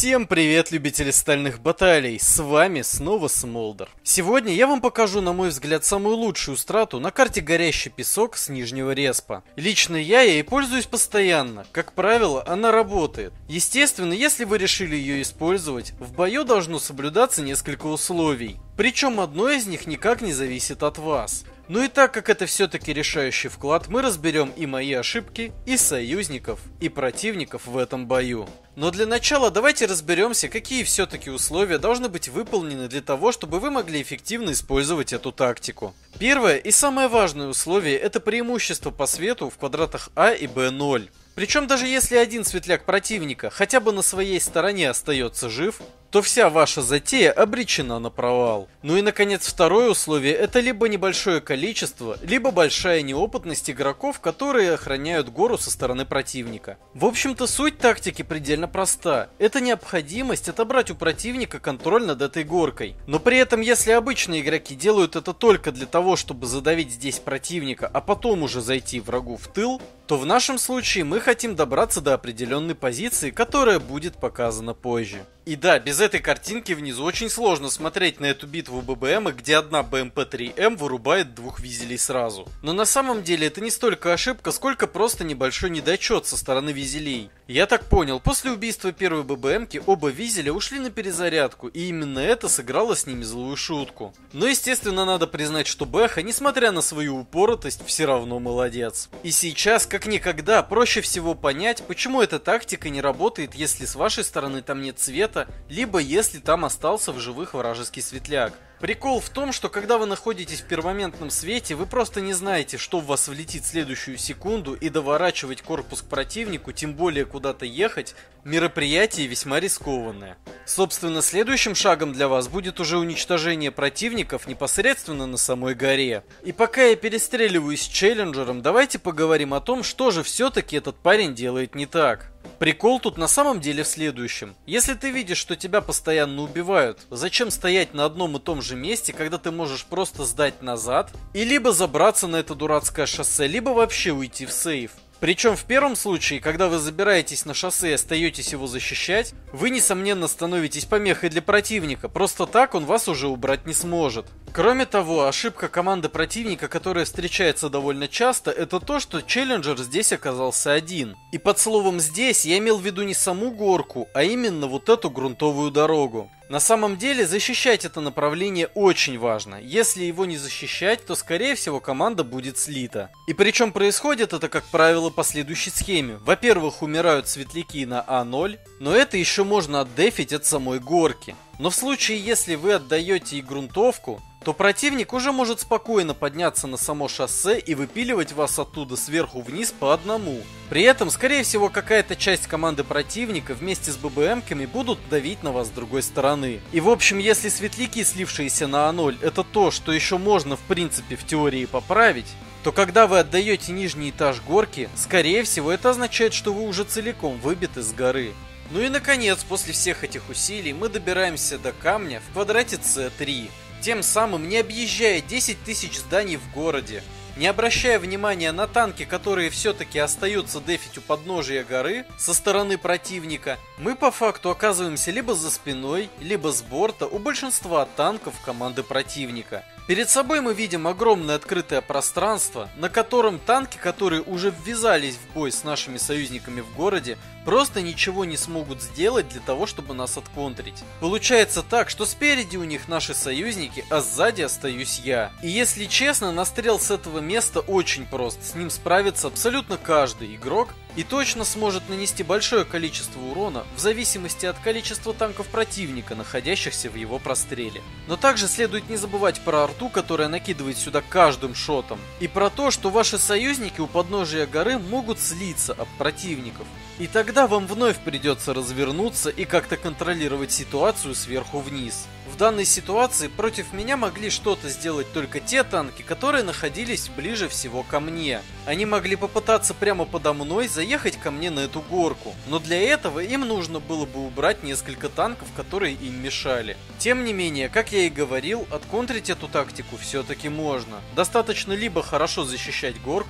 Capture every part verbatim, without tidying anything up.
Всем привет, любители стальных баталий, с вами снова Смолдер. Сегодня я вам покажу, на мой взгляд, самую лучшую страту на карте Горящий Песок с Нижнего Респа. Лично я ей пользуюсь постоянно, как правило, она работает. Естественно, если вы решили ее использовать, в бою должно соблюдаться несколько условий. Причем одно из них никак не зависит от вас. Ну и так как это все-таки решающий вклад, мы разберем и мои ошибки, и союзников, и противников в этом бою. Но для начала давайте разберемся, какие все-таки условия должны быть выполнены для того, чтобы вы могли эффективно использовать эту тактику. Первое и самое важное условие — это преимущество по свету в квадратах А и Б ноль. Причем даже если один светляк противника хотя бы на своей стороне остается жив, то вся ваша затея обречена на провал. Ну и наконец второе условие — это либо небольшое количество, либо большая неопытность игроков, которые охраняют гору со стороны противника. В общем-то суть тактики предельно проста. Это необходимость отобрать у противника контроль над этой горкой. Но при этом если обычные игроки делают это только для того, чтобы задавить здесь противника, а потом уже зайти врагу в тыл, то в нашем случае мы хотим добраться до определенной позиции, которая будет показана позже. И да, без этой картинки внизу очень сложно смотреть на эту битву ББМ, где одна Бэ Эм Пэ три Эм вырубает двух визелей сразу. Но на самом деле это не столько ошибка, сколько просто небольшой недочет со стороны визелей. Я так понял, после убийства первой ББМки оба визеля ушли на перезарядку, и именно это сыграло с ними злую шутку. Но естественно надо признать, что Бэха, несмотря на свою упоротость, все равно молодец. И сейчас, как никогда, проще всего понять, почему эта тактика не работает, если с вашей стороны там нет света, либо если там остался в живых вражеский светляк. Прикол в том, что когда вы находитесь в пермоментном свете, вы просто не знаете, что в вас влетит в следующую секунду, и доворачивать корпус к противнику, тем более куда-то ехать, мероприятие весьма рискованное. Собственно, следующим шагом для вас будет уже уничтожение противников непосредственно на самой горе. И пока я перестреливаюсь с челленджером, давайте поговорим о том, что же все-таки этот парень делает не так. Прикол тут на самом деле в следующем. Если ты видишь, что тебя постоянно убивают, зачем стоять на одном и том же месте, когда ты можешь просто сдать назад, и либо забраться на это дурацкое шоссе, либо вообще уйти в сейф. Причем в первом случае, когда вы забираетесь на шоссе и остаетесь его защищать, вы несомненно становитесь помехой для противника, просто так он вас уже убрать не сможет. Кроме того, ошибка команды противника, которая встречается довольно часто, это то, что челленджер здесь оказался один. И под словом «здесь» я имел в виду не саму горку, а именно вот эту грунтовую дорогу. На самом деле защищать это направление очень важно. Если его не защищать, то скорее всего команда будет слита. И причем происходит это, как правило, по следующей схеме. Во-первых, умирают светляки на А ноль, но это еще можно отдефить от самой горки. Но в случае, если вы отдаете и грунтовку, то противник уже может спокойно подняться на само шоссе и выпиливать вас оттуда сверху вниз по одному. При этом, скорее всего, какая-то часть команды противника вместе с ББМками будут давить на вас с другой стороны. И в общем, если светляки, слившиеся на А ноль, это то, что еще можно в принципе в теории поправить, то когда вы отдаете нижний этаж горки, скорее всего это означает, что вы уже целиком выбиты с горы. Ну и наконец, после всех этих усилий мы добираемся до камня в квадрате С три. Тем самым не объезжая десять тысяч зданий в городе, не обращая внимания на танки, которые все-таки остаются дефить у подножия горы со стороны противника, мы по факту оказываемся либо за спиной, либо с борта у большинства танков команды противника. Перед собой мы видим огромное открытое пространство, на котором танки, которые уже ввязались в бой с нашими союзниками в городе, просто ничего не смогут сделать для того, чтобы нас отконтрить. Получается так, что спереди у них наши союзники, а сзади остаюсь я. И если честно, настрел с этого места очень прост, с ним справится абсолютно каждый игрок и точно сможет нанести большое количество урона в зависимости от количества танков противника, находящихся в его простреле. Но также следует не забывать про арту, которая накидывает сюда каждым шотом, и про то, что ваши союзники у подножия горы могут слиться об противников. И тогда вам вновь придется развернуться и как-то контролировать ситуацию сверху вниз. В данной ситуации против меня могли что-то сделать только те танки, которые находились ближе всего ко мне. Они могли попытаться прямо подо мной заехать ко мне на эту горку, но для этого им нужно было бы убрать несколько танков, которые им мешали. Тем не менее, как я и говорил, отконтрить эту тактику все-таки можно. Достаточно либо хорошо защищать горку,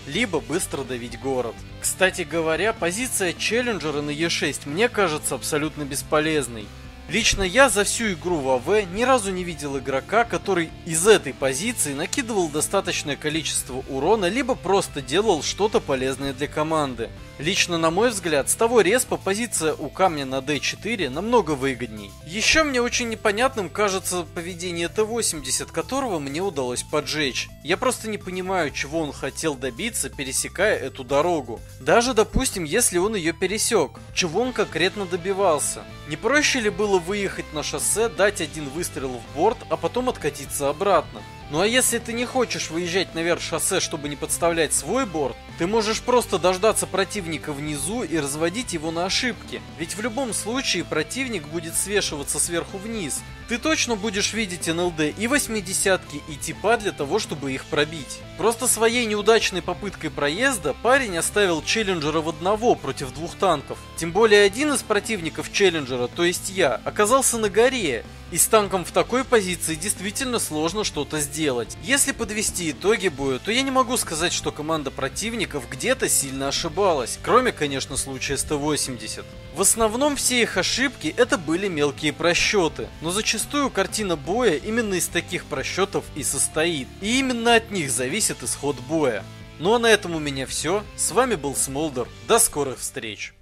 либо быстро давить город. Кстати говоря, позиция челленджера на Е шесть мне кажется абсолютно бесполезной. Лично я за всю игру в АВ ни разу не видел игрока, который из этой позиции накидывал достаточное количество урона, либо просто делал что-то полезное для команды. Лично на мой взгляд, с того респа позиция у камня на дэ четыре намного выгодней. Еще мне очень непонятным кажется поведение Т восемьдесят, которого мне удалось поджечь. Я просто не понимаю, чего он хотел добиться, пересекая эту дорогу. Даже допустим, если он ее пересек, чего он конкретно добивался. Не проще ли было выехать на шоссе, дать один выстрел в борт, а потом откатиться обратно? Ну а если ты не хочешь выезжать наверх шоссе, чтобы не подставлять свой борт, ты можешь просто дождаться противника внизу и разводить его на ошибки. Ведь в любом случае противник будет свешиваться сверху вниз. Ты точно будешь видеть эн эл дэ и восьмидесятки, и типа для того, чтобы их пробить. Просто своей неудачной попыткой проезда парень оставил челленджера в одного против двух танков. Тем более один из противников челленджера, то есть я, оказался на горе. И с танком в такой позиции действительно сложно что-то сделать. Если подвести итоги боя, то я не могу сказать, что команда противников где-то сильно ошибалась, кроме, конечно, случая с Т восемьдесят. В основном все их ошибки это были мелкие просчеты, но зачастую картина боя именно из таких просчетов и состоит, и именно от них зависит исход боя. Ну а на этом у меня все, с вами был Смолдер, до скорых встреч!